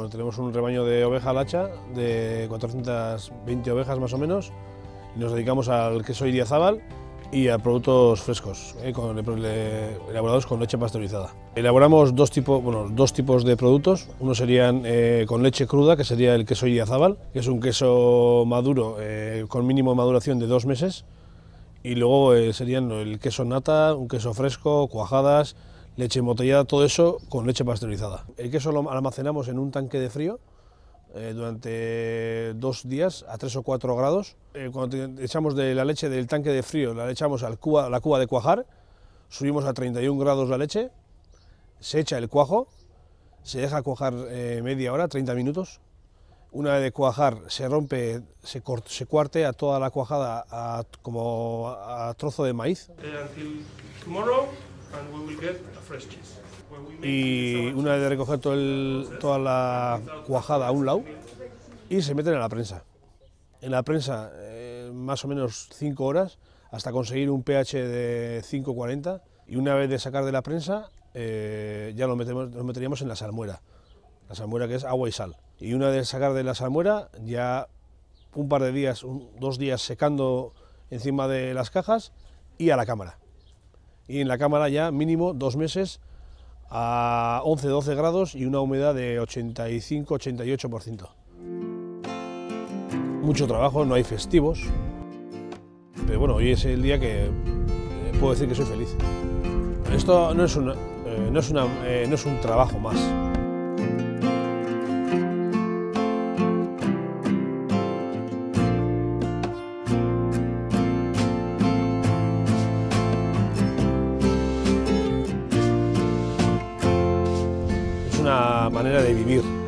Bueno, tenemos un rebaño de oveja lacha de 420 ovejas más o menos. Y nos dedicamos al queso Idiazábal y a productos frescos, elaborados con leche pasteurizada. Elaboramos dos tipos de productos. Uno serían con leche cruda, que sería el queso Idiazábal, que es un queso maduro con mínimo de maduración de 2 meses. Y luego serían el queso nata, un queso fresco, cuajadas, leche embotellada, todo eso con leche pasteurizada. El queso lo almacenamos en un tanque de frío durante 2 días a 3 o 4 grados. Cuando echamos de la leche del tanque de frío, la echamos a la cuba de cuajar, subimos a 31 grados la leche, se echa el cuajo, se deja cuajar media hora, 30 minutos. Una vez de cuajar se rompe, se cuartea toda la cuajada como a trozo de maíz. Y una vez de recoger toda la cuajada a un lado y se meten en la prensa. En la prensa más o menos 5 horas hasta conseguir un pH de 5,40 y una vez de sacar de la prensa ya lo meteríamos en la salmuera. La salmuera, que es agua y sal. Y una vez de sacar de la salmuera, ya un par de días, 2 días secando encima de las cajas y a la cámara. Y en la cámara ya mínimo 2 meses a 11-12 grados y una humedad de 85-88%. Mucho trabajo, no hay festivos, pero bueno, hoy es el día que puedo decir que soy feliz. Esto no es un trabajo más. Una manera de vivir.